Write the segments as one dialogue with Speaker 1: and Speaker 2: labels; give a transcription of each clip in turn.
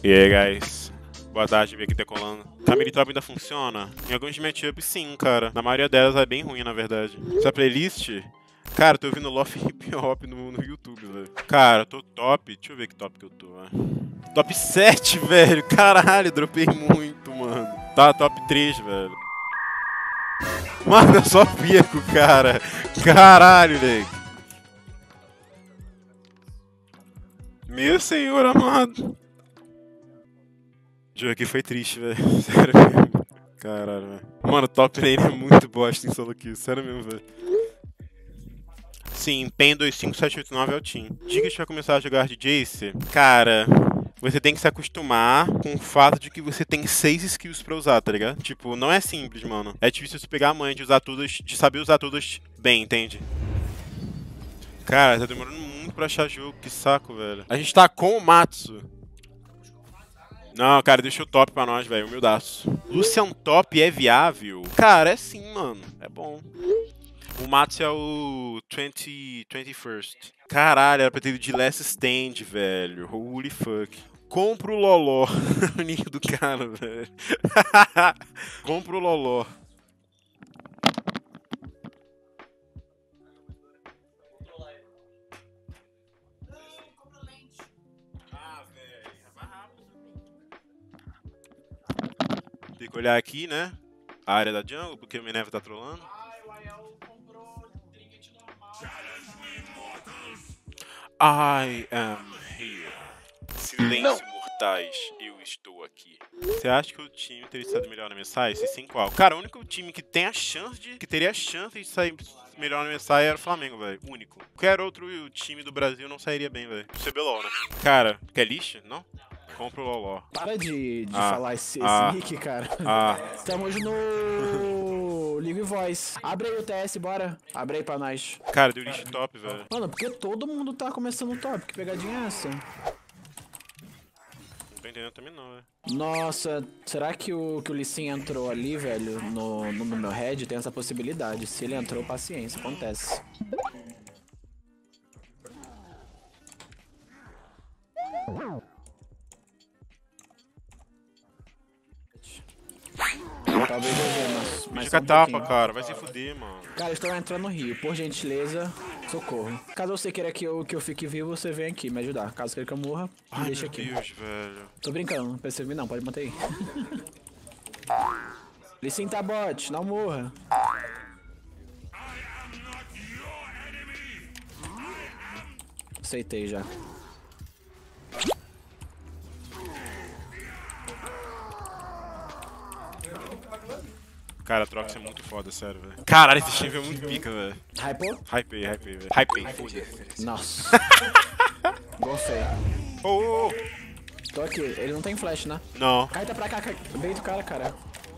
Speaker 1: E aí, guys? Boa tarde, vi aqui decolando. Camille Top ainda funciona? Em alguns matchups, sim, cara. Na maioria delas é bem ruim, na verdade. Essa playlist... Cara, tô ouvindo Lofi Hip Hop no YouTube, velho. Cara, eu tô top. Deixa eu ver que top que eu tô, velho. Top 7, velho. Caralho, dropei muito, mano. Tá, top 3, velho. Mano, eu só perco, cara. Caralho, velho. Meu senhor amado. O jogo aqui foi triste, velho. Sério mesmo. Caralho, velho. Mano, top lane é muito bosta em solo kill. Sério mesmo, velho. Sim, PEN 25789 é o team. Diga que vai começar a jogar de Jace. Cara, você tem que se acostumar com o fato de que você tem 6 skills pra usar, tá ligado? Tipo, não é simples, mano. É difícil você pegar a manha de usar todas, de saber usar todas bem, entende? Cara, tá demorando muito pra achar jogo, que saco, velho. A gente tá com o Matsu. Não, cara, deixa o top pra nós, velho, humildaço. Lucian top é viável? Cara, é sim, mano. É bom. O Matsu é o 21st. Caralho, era pra ter ido de Last Stand, velho. Holy fuck. Compro o Loló. O nick do cara, velho. Compro o Loló. Tem que olhar aqui, né? A área da jungle, porque o Minerva tá trolando. I am here. Silêncio, mortais, eu estou aqui. Você acha que o time teria estado melhor na MSI? Se sim, qual? Cara, o único time que tem a chance de... que teria a chance de sair melhor na MSI era o Flamengo, velho. Único. Qualquer outro time do Brasil não sairia bem, velho. O CBLOL, né? Cara, quer lixo? Não? Compra o Loló.
Speaker 2: Para de falar esse nick, cara. Estamos no League Voice. Abre aí o TS, bora. Abre aí pra nós.
Speaker 1: Cara, deu lixo top, velho.
Speaker 2: Mano, porque todo mundo tá começando top. Que pegadinha é essa?
Speaker 1: Não tô entendendo também não, velho.
Speaker 2: Nossa, será que o Lee Sin entrou ali, velho, no meu head? Tem essa possibilidade. Se ele entrou, paciência, acontece. Talvez eu veja, mas
Speaker 1: Fica tapa, cara. Vai se fuder, mano.
Speaker 2: Cara, estou entrando no rio. Por gentileza, socorro. Caso você queira que eu fique vivo, você vem aqui me ajudar. Caso queira que eu morra, me deixa aqui.
Speaker 1: Meu Deus, velho.
Speaker 2: Tô brincando, não percebi não. Pode manter aí. Licinta bot, não morra. Aceitei já.
Speaker 1: Cara, a Trox é muito foda, sério, velho. Caralho, esse time é muito pica, velho.
Speaker 2: Hypou?
Speaker 1: Hypei, velho. Hypei, foda-se.
Speaker 2: Nossa. Gostei.
Speaker 1: Oh.
Speaker 2: Tô aqui. Ele não tem flash, né?
Speaker 1: Não.
Speaker 2: Caeta pra cá, bait o cara.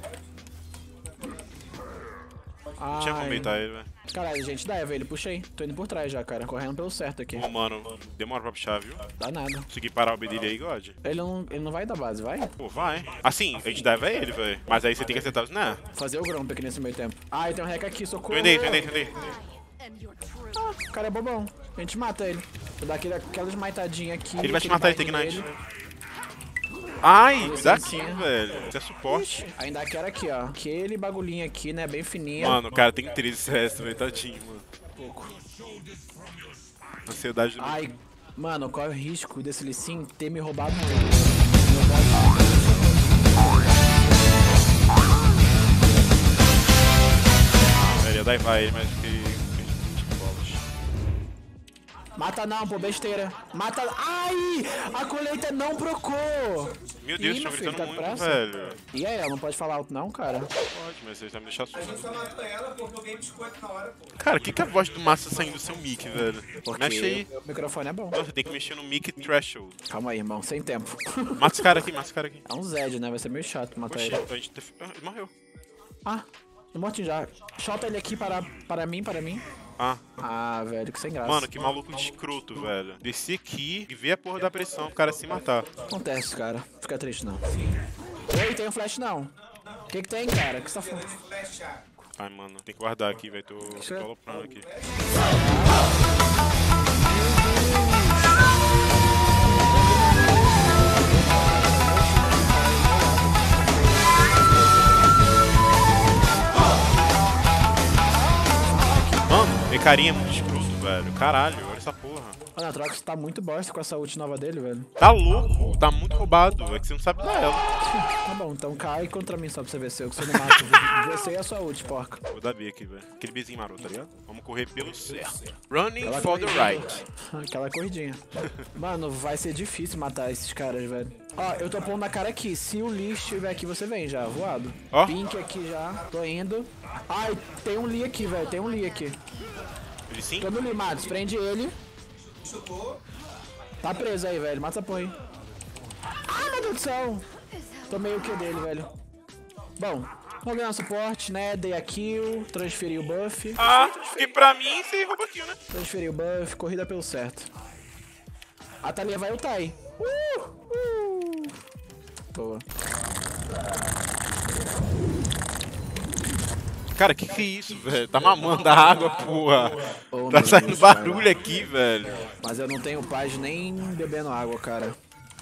Speaker 1: Não tinha como beitar ele, velho.
Speaker 2: Caralho, gente, dá, velho. Puxei. Tô indo por trás já, cara. Correndo pelo certo aqui.
Speaker 1: Ô, mano, demora pra puxar, viu?
Speaker 2: Dá nada.
Speaker 1: Consegui parar o B dele aí, God.
Speaker 2: Ele não vai da base, vai?
Speaker 1: Pô, vai. Assim, a gente deve ele, velho. Mas aí você tem que acertar os... Né?
Speaker 2: Fazer o grump aqui nesse meio tempo. Ah, tem um hack aqui, socorro.
Speaker 1: Tô indo.
Speaker 2: Ah, o cara é bobão. A gente mata ele. Vou dar aquelas maitadinhas aqui.
Speaker 1: Ele vai te matar, ele tem Ignite.
Speaker 2: nele.
Speaker 1: Ai, daqui,
Speaker 2: licencinha.
Speaker 1: velho. Isso é suporte.
Speaker 2: Ainda quero aqui, ó. Aquele bagulhinho aqui, né? Bem fininho.
Speaker 1: Mano, o cara tem 13 CS, velho. Tadinho, mano.
Speaker 2: Pouco.
Speaker 1: Ansiedade do...
Speaker 2: Ai, mano, qual é o risco desse Lee Sin ter me roubado tudo?
Speaker 1: Ele ia dar ele, mas fiquei...
Speaker 2: Mata não, pô, besteira. Mata... Ai! A colheita não procou!
Speaker 1: Meu Deus,
Speaker 2: Ih,
Speaker 1: estão
Speaker 2: meu filho,
Speaker 1: gritando
Speaker 2: tá
Speaker 1: muito,
Speaker 2: pressa?
Speaker 1: velho.
Speaker 2: E aí, ela não pode falar alto não, cara?
Speaker 1: Pode, mas vocês vão me deixar
Speaker 3: A gente só
Speaker 1: surdo.
Speaker 3: matou ela porque eu ganhei biscoito na hora, pô.
Speaker 1: Cara, o que é a voz do Massa saindo do seu mic, velho? Mexe aí.
Speaker 2: O microfone é bom.
Speaker 1: Não, você tem que mexer no mic threshold.
Speaker 2: Calma aí, irmão, sem tempo.
Speaker 1: Mata esse cara aqui, mata esse cara aqui.
Speaker 2: É um Zed, né? Vai ser meio chato matar
Speaker 1: Oxi,
Speaker 2: ele.
Speaker 1: a gente... ele morreu.
Speaker 2: Ah, tô mortinho já. Shota ele aqui para mim.
Speaker 1: Ah.
Speaker 2: Ah, velho, que sem graça.
Speaker 1: Mano, que maluco de escroto, velho. Desci aqui e ver a porra da pressão pro cara se matar.
Speaker 2: Acontece, cara. Fica triste, não. Oi, tem um flash, não. O que tem, cara? O que você tá falando?
Speaker 1: Ai, mano, tem que guardar aqui, velho. Tô aloprando aqui. carinha é muito escroto, velho. Caralho, olha essa porra.
Speaker 2: Mano, a Trox tá muito bosta com essa ult nova dele, velho.
Speaker 1: Tá louco, tá muito roubado. É que você não sabe usar ela.
Speaker 2: Tá bom, então cai contra mim só pra você ver se eu não mato. Você e a sua ult, porca.
Speaker 1: Vou dar B aqui, velho. Aquele Bzinho maroto, tá ligado? Vamos correr pelo certo. Running
Speaker 2: Aquela
Speaker 1: for the
Speaker 2: corridinha.
Speaker 1: right.
Speaker 2: Aquela corridinha. Mano, vai ser difícil matar esses caras, velho. Ó, eu tô pondo na cara aqui. Se o Lee estiver aqui, você vem já, voado.
Speaker 1: Ó.
Speaker 2: Pink aqui já, tô indo. Ai, tem um Lee aqui, velho. Tem um Lee aqui.
Speaker 1: Ele sim?
Speaker 2: Tô no Lee, Matos. Prende ele. Tá preso aí, velho. Mata essa porra aí. Ai, meu Deus do céu. Tomei o Q dele, velho. Bom, vou ganhar suporte, né? Dei a kill, transferi o buff.
Speaker 1: Ah, e pra mim você rouba kill, né?
Speaker 2: Transferi o buff, corrida pelo certo. A Thalia vai ultar aí. Boa.
Speaker 1: Cara, que é isso, velho? Tá mamando a água, porra.
Speaker 2: Oh,
Speaker 1: Tá
Speaker 2: meu
Speaker 1: saindo
Speaker 2: Deus,
Speaker 1: barulho
Speaker 2: cara.
Speaker 1: aqui, velho.
Speaker 2: Mas eu não tenho paz nem bebendo água, cara.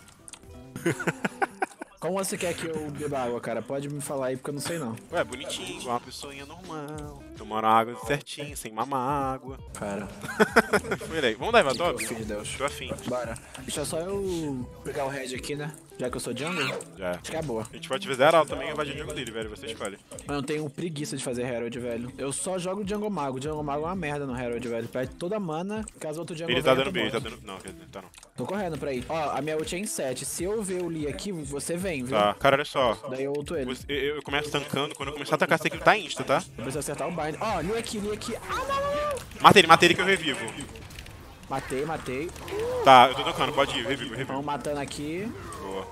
Speaker 2: Como você quer que eu beba água, cara? Pode me falar aí, porque eu não sei não.
Speaker 1: Ué, bonitinho, igual uma pessoinha normal. Tomando água certinho, sem mamar água.
Speaker 2: Cara,
Speaker 1: Foi aí. Vamos dar Eva top?
Speaker 2: filho de Deus.
Speaker 1: Tô afim.
Speaker 2: Bora. Deixa só eu pegar o head aqui, né? Já que eu sou jungle.
Speaker 1: Já.
Speaker 2: Acho que é boa.
Speaker 1: A gente pode fazer Herald também e vai de jungle dele, velho. Você escolhe.
Speaker 2: Eu não tenho preguiça de fazer Herald, velho. Eu só jogo Jungle Mago. Jungle Mago é uma merda no Herald, velho. Perde toda a mana, caso outro jungle
Speaker 1: Ele tá
Speaker 2: venha,
Speaker 1: dando
Speaker 2: eu
Speaker 1: B, ele tá
Speaker 2: morro.
Speaker 1: dando. Não, quer dizer, tá não.
Speaker 2: Tô correndo pra ir. Ó, a minha ult é em 7. Se eu ver o Lee aqui, você vem, viu?
Speaker 1: Tá. Cara, olha só.
Speaker 2: Daí eu ulto ele.
Speaker 1: Eu começo tancando, quando eu começar a atacar, você tem que tá insta, tá?
Speaker 2: Eu preciso acertar o bind. Ó, Lee aqui, Lee aqui. Ah, não!
Speaker 1: Mata ele que eu revivo.
Speaker 2: Matei, matei.
Speaker 1: Tá, eu tô tocando, pode ir, revivo.
Speaker 2: Vamos matando aqui.
Speaker 1: Boa.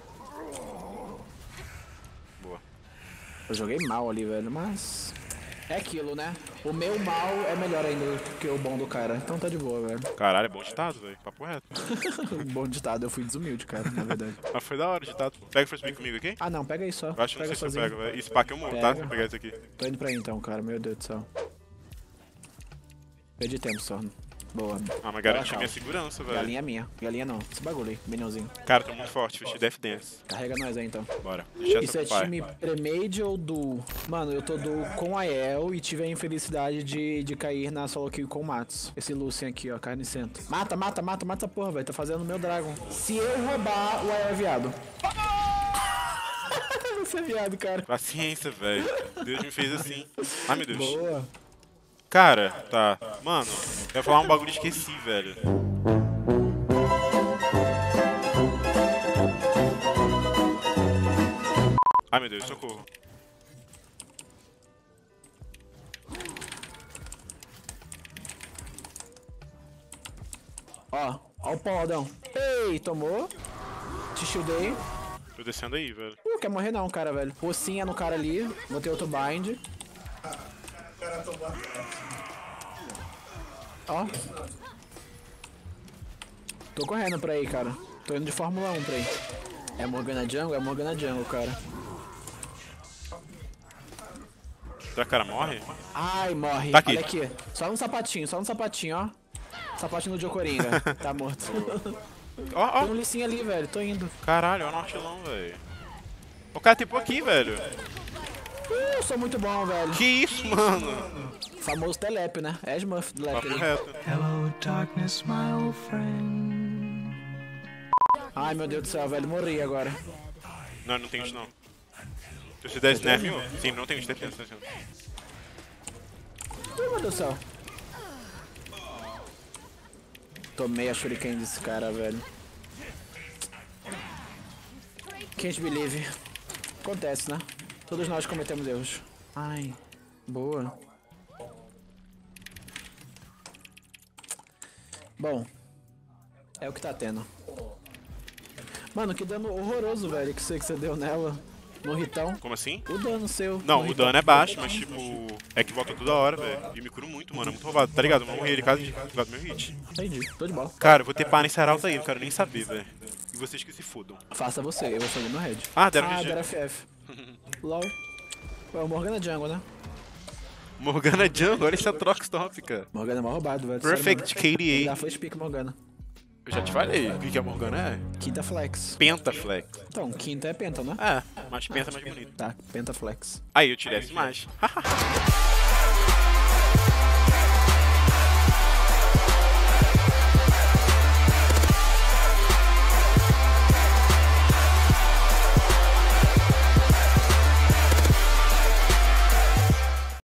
Speaker 1: Boa.
Speaker 2: Eu joguei mal ali, velho, mas... É aquilo, né? O meu mal é melhor ainda que o bom do cara. Então tá de boa, velho.
Speaker 1: Caralho, é bom ditado, velho. Papo reto.
Speaker 2: Bom ditado, eu fui desumilde, cara, na verdade.
Speaker 1: Mas foi da hora o ditado. Pega o first pick comigo aqui?
Speaker 2: Ah, não, pega aí só.
Speaker 1: Eu acho que não
Speaker 2: Pega
Speaker 1: sei se eu
Speaker 2: sozinho.
Speaker 1: pego, velho. Esse pack eu morro, tá?
Speaker 2: Pega.
Speaker 1: Vou pegar esse aqui.
Speaker 2: Tô indo pra aí então, cara. Meu Deus do céu. Perdi tempo só. Boa.
Speaker 1: Ah, mas garantiu
Speaker 2: Calma.
Speaker 1: minha segurança, velho.
Speaker 2: Galinha minha. Galinha não. Esse bagulho aí. Minionzinho.
Speaker 1: Cara, tô muito forte, fiz Death Dance.
Speaker 2: Carrega nós aí então.
Speaker 1: Bora. Deixa
Speaker 2: Isso
Speaker 1: essa
Speaker 2: é
Speaker 1: pai.
Speaker 2: time Premade ou Duo? Mano, eu tô Duo com a El e tive a infelicidade de cair na solo kill com o Matos. Esse Lucian aqui, ó, carnicento. Mata, mata, mata, mata essa porra, velho. Tá fazendo o meu Dragon. Se eu roubar, o El é viado. Você é viado, cara.
Speaker 1: Paciência, velho. Deus me fez assim. Ai, meu Deus.
Speaker 2: Boa.
Speaker 1: Cara, tá. Mano, eu ia falar um bagulho e esqueci, velho. Ai, meu Deus, socorro.
Speaker 2: Ó o podão. Ei, tomou. Te shieldei.
Speaker 1: Tô descendo aí, velho.
Speaker 2: Quer morrer não, cara, velho. Pocinha no cara ali. Botei outro bind. Ó. Tô correndo pra aí, cara. Tô indo de Fórmula 1 pra aí. É Morgana Jungle? É Morgana Jungle, cara.
Speaker 1: Será que o cara morre?
Speaker 2: Ai, morre.
Speaker 1: Tá aqui.
Speaker 2: Olha aqui. Só no sapatinho, ó. Sapatinho do Coringa. Tá morto.
Speaker 1: Ó,
Speaker 2: Tem um
Speaker 1: ó.
Speaker 2: licinho ali, velho. Tô indo.
Speaker 1: Caralho, ó o nortilão, velho. O cara tipo aqui, velho.
Speaker 2: Eu sou muito bom, velho.
Speaker 1: Que isso, mano?
Speaker 2: Famoso Telep, né? Edmuff do
Speaker 1: Papo
Speaker 2: Lep.
Speaker 1: reto.
Speaker 4: Hello, darkness, my old friend.
Speaker 2: Ai, meu Deus do céu, velho. Morri agora.
Speaker 1: Não, não tem isso não. Se você der snap, sim, não tem isso, tem isso.
Speaker 2: Ih, meu Deus do céu. Tomei a shuriken desse cara, velho. Can't believe. Acontece, né? Todos nós cometemos erros. Ai, boa. Bom, é o que tá tendo. Mano, que dano horroroso, velho, que você deu nela. No Ritão.
Speaker 1: Como assim?
Speaker 2: O dano seu.
Speaker 1: Não,
Speaker 2: no
Speaker 1: o
Speaker 2: Ritão.
Speaker 1: dano é baixo, mas tipo, é que volta toda hora, velho. E me curo muito, mano, é muito roubado, tá ligado? Eu vou morrer ele caso de meu hit.
Speaker 2: Entendi, tô de bola.
Speaker 1: Cara, eu vou ter pá nesse Arauto aí, não quero nem saber, velho. E vocês que se fodam.
Speaker 2: Faça você, eu vou fazer meu head.
Speaker 1: Ah, deram
Speaker 2: Ah,
Speaker 1: GG.
Speaker 2: deram FF. LOL. Ué, o Morgana Jungle, né?
Speaker 1: Morgana Jungle, olha essa troca top, cara.
Speaker 2: Morgana é mal roubado, velho.
Speaker 1: Perfect
Speaker 2: Sério, mano.
Speaker 1: KDA.
Speaker 2: Já foi speak Morgana.
Speaker 1: Eu já te falei, o que a Morgana é?
Speaker 2: Quinta flex.
Speaker 1: Pentaflex.
Speaker 2: Então, quinta é penta, né?
Speaker 1: É, mas penta é mais bonito.
Speaker 2: Tá, penta flex.
Speaker 1: Aí eu tirei essa imagem.